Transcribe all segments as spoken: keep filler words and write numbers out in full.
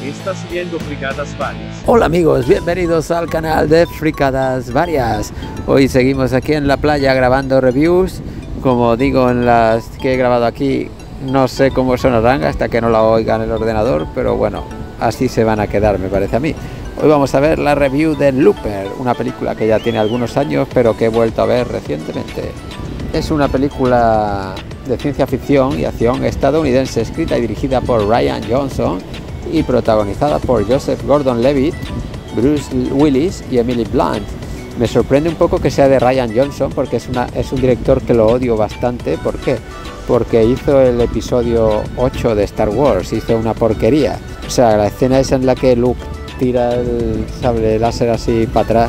Estás viendo Fricadas Varias. Hola amigos, bienvenidos al canal de Fricadas Varias. Hoy seguimos aquí en la playa grabando reviews. Como digo en las que he grabado aquí, no sé cómo sonarán hasta que no la oigan en el ordenador, pero bueno, así se van a quedar, me parece a mí. Hoy vamos a ver la review de Looper, una película que ya tiene algunos años, pero que he vuelto a ver recientemente. Es una película de ciencia ficción y acción estadounidense, escrita y dirigida por Rian Johnson y protagonizada por Joseph Gordon-Levitt, Bruce Willis y Emily Blunt. Me sorprende un poco que sea de Rian Johnson porque es, una, es un director que lo odio bastante. ¿Por qué? Porque hizo el episodio ocho de Star Wars, hizo una porquería. O sea, la escena esa en la que Luke tira el sable láser así para atrás.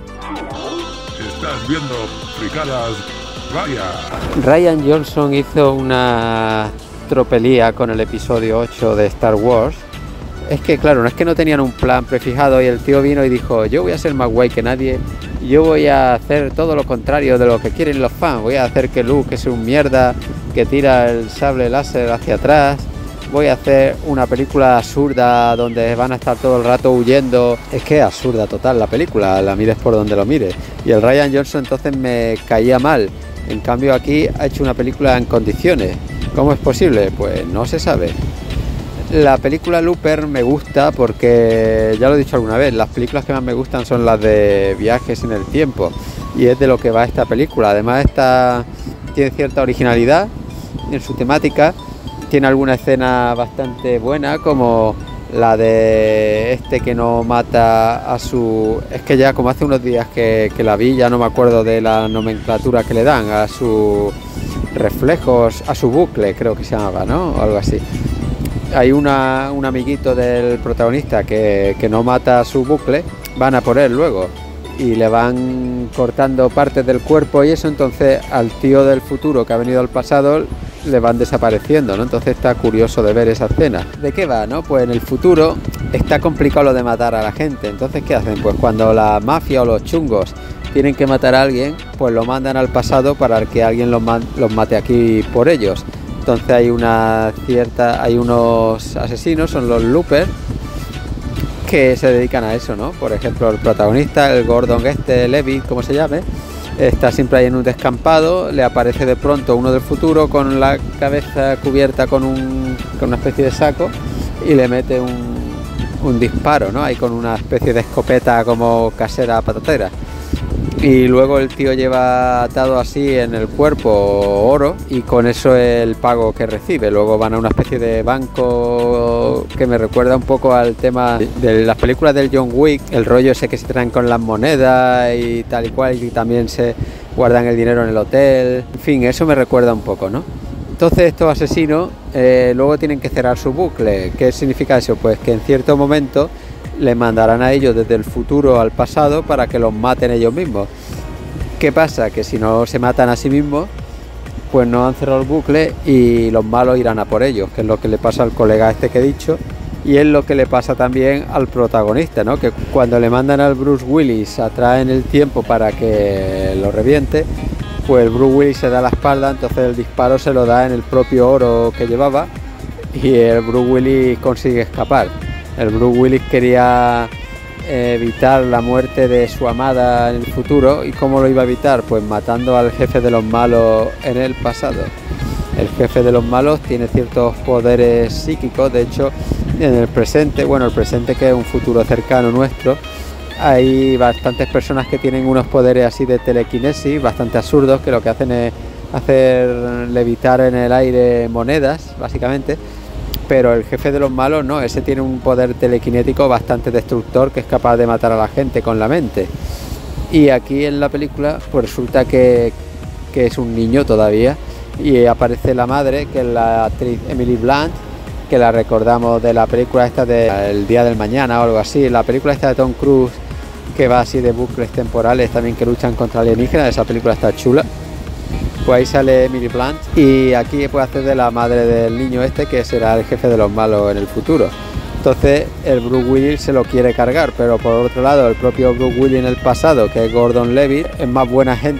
Estás viendo Fricadas Varias. Rian Johnson hizo una tropelía con el episodio ocho de Star Wars. Es que claro, no es que no tenían un plan prefijado y el tío vino y dijo: yo voy a ser más guay que nadie, yo voy a hacer todo lo contrario de lo que quieren los fans, voy a hacer que Luke es un mierda que tira el sable láser hacia atrás, voy a hacer una película absurda donde van a estar todo el rato huyendo. Es que es absurda total la película, la mires por donde lo mires. Y el Rian Johnson entonces me caía mal. En cambio aquí ha hecho una película en condiciones. ¿Cómo es posible? Pues no se sabe. La película Looper me gusta porque, ya lo he dicho alguna vez, las películas que más me gustan son las de viajes en el tiempo, y es de lo que va esta película. Además esta tiene cierta originalidad en su temática, tiene alguna escena bastante buena, como la de este que no mata a su... Es que ya como hace unos días que, que la vi, ya no me acuerdo de la nomenclatura que le dan a sus reflejos, a su bucle creo que se llamaba, ¿no? O algo así. Hay una, un amiguito del protagonista que, que no mata a su bucle, van a por él luego y le van cortando partes del cuerpo y eso, entonces al tío del futuro que ha venido al pasado le van desapareciendo, ¿no? Entonces está curioso de ver esa escena. ¿De qué va, no? Pues en el futuro está complicado lo de matar a la gente, entonces ¿qué hacen? Pues cuando la mafia o los chungos tienen que matar a alguien, pues lo mandan al pasado para que alguien los, los mate aquí por ellos. Entonces hay una cierta, hay unos asesinos, son los Looper, que se dedican a eso, ¿no? Por ejemplo, el protagonista, el Gordon este, Levitt, como se llame, está siempre ahí en un descampado, le aparece de pronto uno del futuro con la cabeza cubierta con, un, con una especie de saco y le mete un, un disparo, ¿no? Ahí con una especie de escopeta como casera patatera. Y luego el tío lleva atado así en el cuerpo oro y con eso es el pago que recibe. Luego van a una especie de banco que me recuerda un poco al tema de las películas del John Wick, el rollo ese que se traen con las monedas y tal y cual, y también se guardan el dinero en el hotel. En fin, eso me recuerda un poco, ¿no? Entonces estos asesinos eh, luego tienen que cerrar su bucle. ¿Qué significa eso? Pues que en cierto momento le mandarán a ellos desde el futuro al pasado para que los maten ellos mismos. ¿Qué pasa? Que si no se matan a sí mismos, pues no han cerrado el bucle y los malos irán a por ellos, que es lo que le pasa al colega este que he dicho, y es lo que le pasa también al protagonista, ¿no? Que cuando le mandan al Bruce Willis atrás en el tiempo para que lo reviente, pues el Bruce Willis se da la espalda, entonces el disparo se lo da en el propio oro que llevaba y el Bruce Willis consigue escapar. El Bruce Willis quería evitar la muerte de su amada en el futuro. ¿Y cómo lo iba a evitar? Pues matando al jefe de los malos en el pasado. El jefe de los malos tiene ciertos poderes psíquicos. De hecho, en el presente, bueno, el presente que es un futuro cercano nuestro, hay bastantes personas que tienen unos poderes así de telequinesis, bastante absurdos, que lo que hacen es hacer levitar en el aire monedas, básicamente. Pero el jefe de los malos no, ese tiene un poder telequinético bastante destructor que es capaz de matar a la gente con la mente. Y aquí en la película pues resulta que, que es un niño todavía y aparece la madre, que es la actriz Emily Blunt, que la recordamos de la película esta de El Día del Mañana o algo así, la película esta de Tom Cruise que va así de bucles temporales también, que luchan contra alienígenas. Esa película está chula. Pues ahí sale Emily Blunt y aquí puede hacer de la madre del niño este, que será el jefe de los malos en el futuro. Entonces el Bruce Willis se lo quiere cargar, pero por otro lado el propio Bruce Willis en el pasado, que es Gordon-Levitt, es más buena gente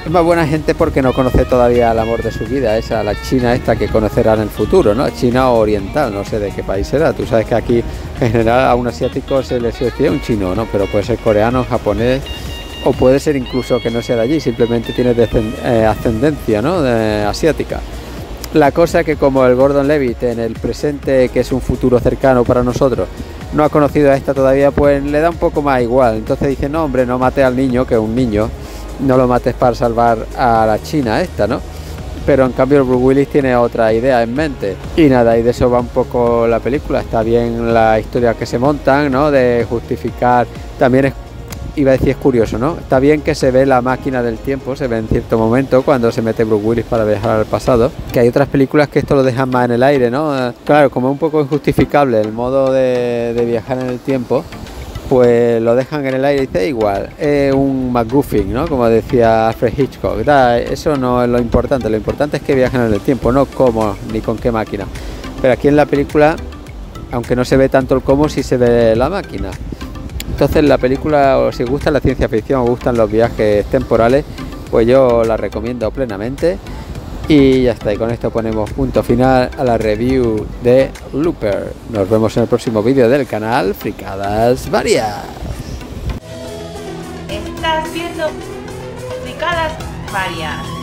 Es más buena gente porque no conoce todavía el amor de su vida, esa, la China esta que conocerá en el futuro, ¿no? China o oriental, no sé de qué país será. Tú sabes que aquí en general a un asiático se le decía un chino, ¿no? Pero puede ser coreano, japonés, o puede ser incluso que no sea de allí, simplemente tiene eh, ascendencia, ¿no? De, asiática. La cosa es que como el Gordon Levitt en el presente, que es un futuro cercano para nosotros, no ha conocido a esta todavía, pues le da un poco más igual. Entonces dice, no hombre, no mate al niño, que es un niño, no lo mates para salvar a la China esta, ¿no? Pero en cambio el Bruce Willis tiene otra idea en mente. Y nada, y de eso va un poco la película. Está bien la historia que se montan, ¿no? De justificar, también es, iba a decir, es curioso, ¿no? Está bien que se ve la máquina del tiempo, se ve en cierto momento cuando se mete Bruce Willis para viajar al pasado, que hay otras películas que esto lo dejan más en el aire, ¿no? Claro, como es un poco injustificable el modo de, de viajar en el tiempo, pues lo dejan en el aire y dice, igual, es un MacGuffin, ¿no? Como decía Alfred Hitchcock. Da, eso no es lo importante, lo importante es que viajan en el tiempo, no cómo ni con qué máquina. Pero aquí en la película, aunque no se ve tanto el cómo, sí se ve la máquina. Entonces la película, o si os gusta la ciencia ficción o gustan los viajes temporales, pues yo la recomiendo plenamente. Y ya está, y con esto ponemos punto final a la review de Looper. Nos vemos en el próximo vídeo del canal Fricadas Varias. Estás viendo Fricadas Varias.